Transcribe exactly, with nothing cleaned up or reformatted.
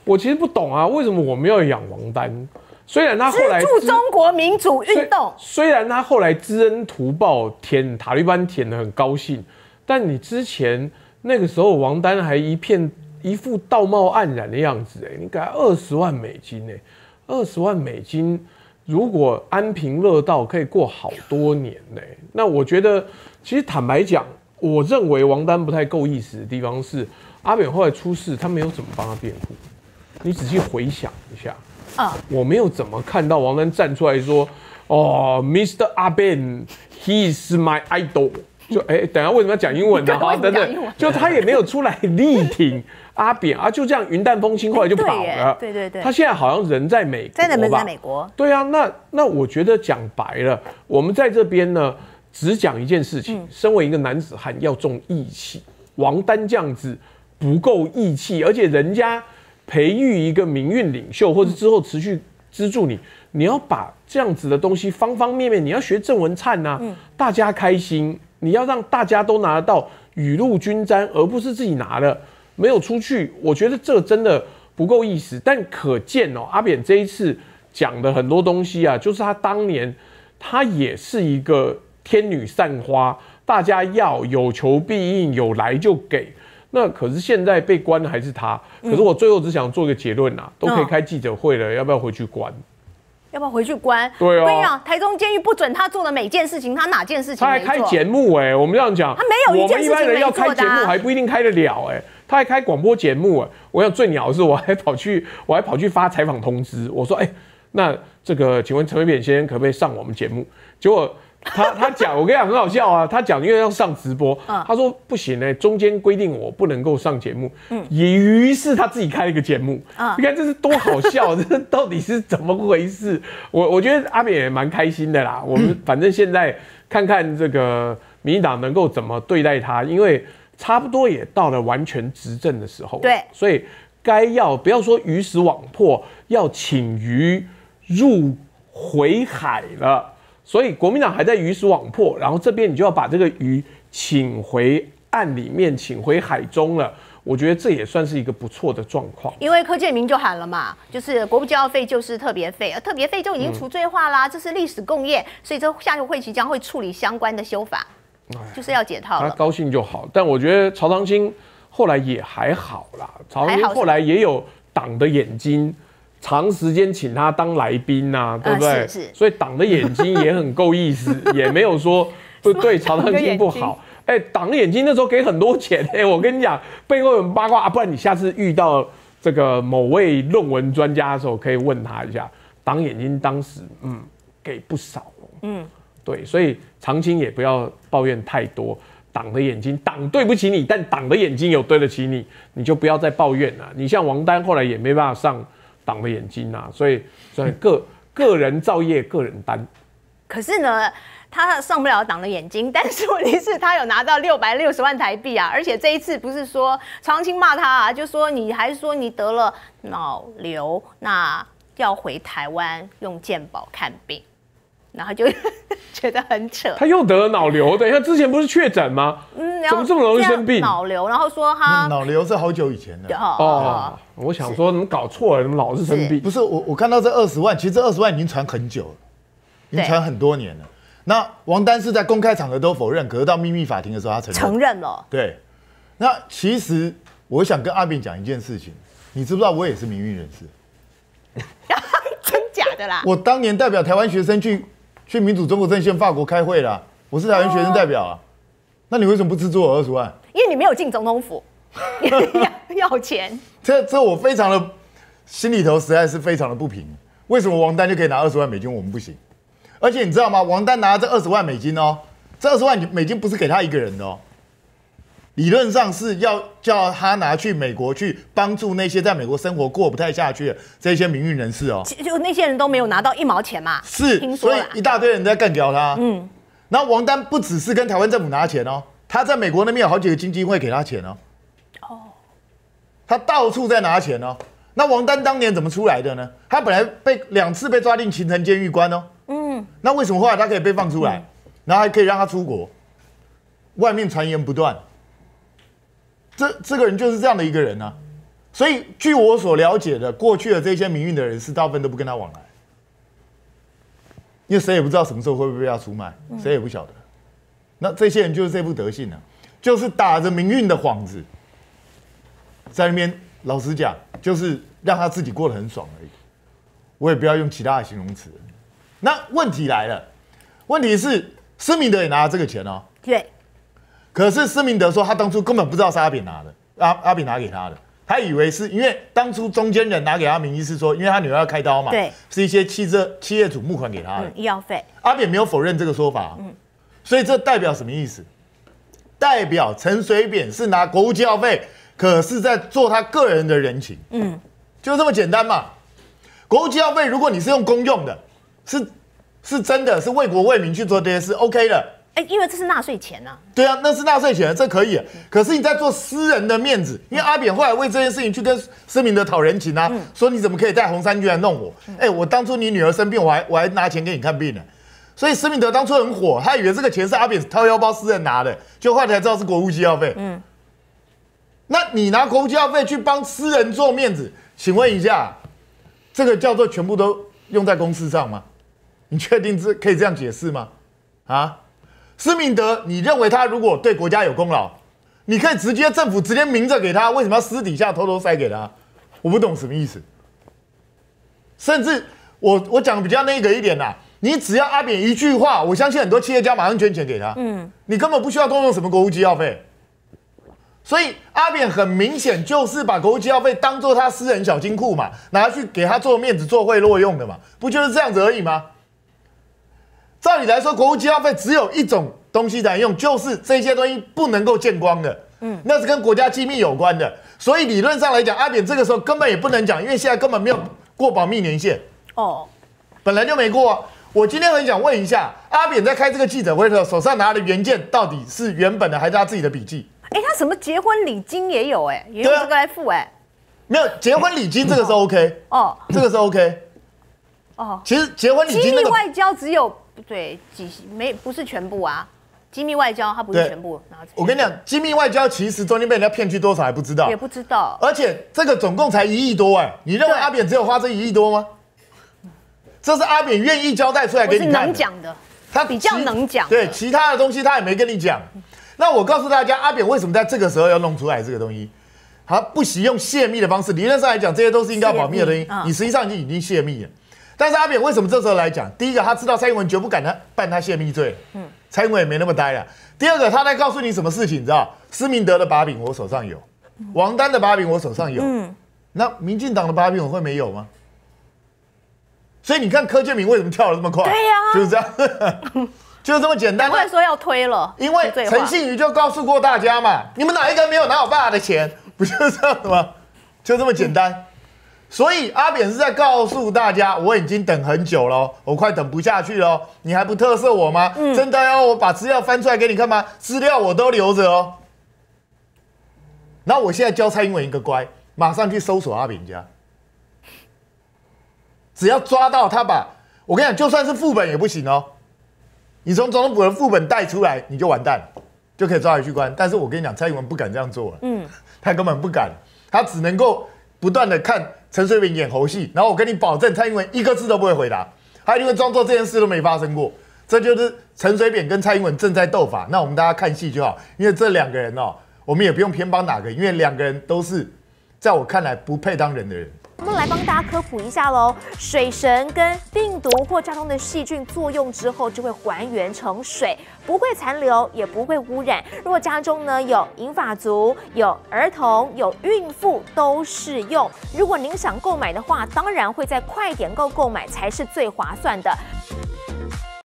我其实不懂啊，为什么我们要养王丹？虽然他后来资助中国民主运动， 虽然他后来知恩图报，舔塔利班舔得很高兴，但你之前那个时候王丹还一片一副道貌岸然的样子、欸，哎，你给他二十万美金、欸，哎，二十万美金，如果安贫乐道，可以过好多年呢、欸。那我觉得，其实坦白讲，我认为王丹不太够意思的地方是，阿扁后来出事，他没有怎么帮他辩护。你仔细回想一下。啊、我没有怎么看到王丹站出来说：“哦 ，Mister 阿扁 ，He is my idol。”就哎、欸，等一下为什么要讲英文呢？好，等等，就他也没有出来力挺阿扁啊，就这样云淡风轻，后来就跑了。 对对对， 他现在好像人在美国吧？ 真的在美国。 对啊，那那我觉得讲白了，我们在这边呢，只讲一件事情：，嗯、身为一个男子汉，要重义气。王丹这样子不够义气，而且人家。培育一个民运领袖，或者之后持续资助你，你要把这样子的东西方方面面，你要学郑文灿呐、啊，嗯、大家开心，你要让大家都拿得到雨露均沾，而不是自己拿了没有出去。我觉得这真的不够意思。但可见哦，阿扁这一次讲的很多东西啊，就是他当年他也是一个天女散花，大家要有求必应，有来就给。那可是现在被关的还是他，可是我最后只想做一个结论啊，都可以开记者会了，要不要回去关？ 要不要回去关？ 对啊， 我跟你讲，台中监狱不准他做的每件事情，他哪件事情他还开节目哎、欸，我们这样讲， 他没有一件事情没做的、啊、我们一般人要开节目还不一定开得了哎、欸，他还开广播节目哎、欸，我想最鸟的是我还跑去我还跑去发采访通知，我说哎、欸，那这个请问陈水扁先生可不可以上我们节目？结果。他他讲，我跟你讲很好笑啊！他讲因为要上直播，嗯、他说不行呢、欸，中间规定我不能够上节目。嗯，于是他自己开了一个节目。嗯、你看这是多好笑，这到底是怎么回事？我我觉得阿扁也蛮开心的啦。我们反正现在看看这个民进党能够怎么对待他，因为差不多也到了完全执政的时候。对， 所以该要不要说鱼死网破，要请鱼入回海了。所以国民党还在鱼死网破，然后这边你就要把这个鱼请回岸里面，请回海中了。我觉得这也算是一个不错的状况。 因为柯建铭就喊了嘛，就是国不交费就是特别费，而特别费就已经除罪化啦，嗯、这是历史共业，所以这下个会期将会处理相关的修法，就是要解套了。 他高兴就好，但我觉得曹长青后来也还好啦，曹长青后来也有党的眼睛。长时间请他当来宾呐、啊，对不对？呃、是是所以党的眼睛也很够意思，也没有说不对曹长青不好。哎、欸，党的眼睛那时候给很多钱，哎、欸，我跟你讲，背后有八卦啊，不然你下次遇到这个某位论文专家的时候，可以问他一下，党眼睛当时嗯给不少哦，嗯，对，所以长青也不要抱怨太多。党的眼睛，党对不起你，但党的眼睛有对得起你，你就不要再抱怨了。你像王丹后来也没办法上。党的眼睛啊，所以所以个个人造业，个人担。 可是呢，他上不了党的眼睛，但是问题是，他有拿到六百六十万台币啊！而且这一次不是说曹长青骂他啊，就说你还说你得了脑瘤，那要回台湾用健保看病，然后就觉得很扯。 他又得了脑瘤，等一下之前不是确诊吗？嗯，怎么这么容易生病？ 脑瘤，然后说他脑瘤是好久以前的哦。哦我想说，怎么搞错了？怎么老是生病？ 不是我，我看到这二十万，其实这二十万已经传很久了，已经传很多年了。那王丹是在公开场合都否认，可是到秘密法庭的时候，他承认承认了。 对，那其实我想跟阿扁讲一件事情，你知不知道我也是民运人士？ 真假的啦？ 我当年代表台湾学生去去民主中国阵线法国开会啦，我是台湾学生代表啊。哦、那你为什么不资助我二十万？ 因为你没有进总统府。要钱， 这这我非常的心里头实在是非常的不平。为什么王丹就可以拿二十万美金，我们不行？而且你知道吗？王丹拿这二十万美金哦，这二十万美金不是给他一个人的哦，理论上是要叫他拿去美国去帮助那些在美国生活过不太下去的这些民运人士哦。 就那些人都没有拿到一毛钱嘛， 是，所以一大堆人在干掉他。嗯，然后王丹不只是跟台湾政府拿钱哦，他在美国那边有好几个基金会给他钱哦。他到处在拿钱哦。那王丹当年怎么出来的呢？他本来被两次被抓进秦城监狱关哦。嗯。那为什么后来他可以被放出来，嗯、然后还可以让他出国？外面传言不断。这这个人就是这样的一个人啊。 所以据我所了解的，过去的这些民运的人士，大部分都不跟他往来，因为谁也不知道什么时候会不会被他出卖，谁也不晓得。那这些人就是这副德性啊，就是打着民运的幌子，在那边老实讲，就是让他自己过得很爽而已。我也不要用其他的形容词。那问题来了，问题是施明德也拿了这个钱哦。 对。 可是施明德说他当初根本不知道是阿扁拿的，阿阿扁拿给他的，他以为是因为当初中间人拿给他名义是说，因为他女儿要开刀嘛， 对， 是一些汽车企业主募款给他的、 嗯、医药费。 阿扁没有否认这个说法，嗯，所以这代表什么意思？代表陈水扁是拿国务机要费，可是在做他个人的人情，嗯，就这么简单嘛。国务机要费，如果你是用公用的，是是真的是为国为民去做这些事 ，OK 的。 哎、欸，因为这是纳税钱啊。 对啊，那是纳税钱，这可以。可是你在做私人的面子，因为阿扁后来为这件事情去跟施明德讨人情啊，嗯、说你怎么可以带红衫军来弄我？哎、欸，我当初你女儿生病，我还我还拿钱给你看病呢。所以施明德当初很火，他以为这个钱是阿扁掏腰包私人拿的，就后来才知道是国务机要费。嗯，那你拿国务机要费去帮私人做面子，请问一下，这个叫做全部都用在公司上吗？你确定这可以这样解释吗？啊？施明德，你认为他如果对国家有功劳，你可以直接政府直接明着给他，为什么要私底下偷偷塞给他？我不懂什么意思。甚至我我讲比较那个一点啦，你只要阿扁一句话，我相信很多企业家马上捐钱给他，嗯，你根本不需要动用什么国务机要费。所以阿扁很明显就是把国务机要费当做他私人小金库嘛，拿去给他做面子、做贿赂用的嘛，不就是这样子而已吗？照理来说，国务机要费只有一种东西才用，就是这些东西不能够见光的，嗯，那是跟国家机密有关的。所以理论上来讲，阿扁这个时候根本也不能讲，因为现在根本没有过保密年限，哦，本来就没过、啊。我今天很想问一下，阿扁在开这个记者会的时候，手上拿的原件到底是原本的还是他自己的笔记？ 哎、欸，他什么结婚礼金也有、欸，哎，也用这个来付、欸，哎、啊， 没有结婚礼金这个是 OK， 哦，这个是 OK， 哦，其实结婚礼金、那个、 机密外交只有。对，几没不是全部啊，机密外交它不是全部拿。 我跟你讲，机密外交其实中间被人家骗去多少还不知道， 也不知道。 而且这个总共才一亿多哎，你认为阿扁只有花这一亿多吗？这是阿扁愿意交代出来给你看的， 能讲的，他比较能讲。 对，其他的东西他也没跟你讲。那我告诉大家，阿扁为什么在这个时候要弄出来这个东西？他不惜用泄密的方式，理论上来讲，这些都是应该要保密的东西，嗯、你实际上已经已经泄密了。但是阿扁为什么这时候来讲？第一个，他知道蔡英文绝不敢他办他泄密罪，嗯，蔡英文也没那么呆了。第二个，他在告诉你什么事情，你知道？施明德的把柄我手上有，王丹的把柄我手上有，嗯，那民进党的把柄我会没有吗？所以你看柯建銘为什么跳得这么快？ 对呀、啊， 就是这样，就是这么简单。 不会说要推了， 因为陈信瑜就告诉过大家嘛，你们哪一个没有拿我爸的钱？不就是这样的吗？就这么简单。嗯，所以阿扁是在告诉大家，我已经等很久了，我快等不下去了，你还不特赦我吗？嗯、真的要我把资料翻出来给你看吗？资料我都留着哦。然后我现在教蔡英文一个乖，马上去搜索阿扁家，只要抓到他把，我跟你讲，就算是副本也不行哦。你从总统府的副本带出来，你就完蛋，就可以抓回去关。但是我跟你讲，蔡英文不敢这样做了，嗯，他根本不敢，他只能够不断的看陈水扁演猴戏，然后我跟你保证，蔡英文一个字都不会回答，他一定会装作这件事都没发生过。这就是陈水扁跟蔡英文正在斗法。那我们大家看戏就好，因为这两个人哦，我们也不用偏帮哪个，因为两个人都是在我看来不配当人的人。 我们来帮大家科普一下喽，水神跟病毒或家中的细菌作用之后，就会还原成水，不会残留，也不会污染。如果家中呢有银发族、有儿童、有孕妇，都适用。如果您想购买的话，当然会在快点购购买才是最划算的。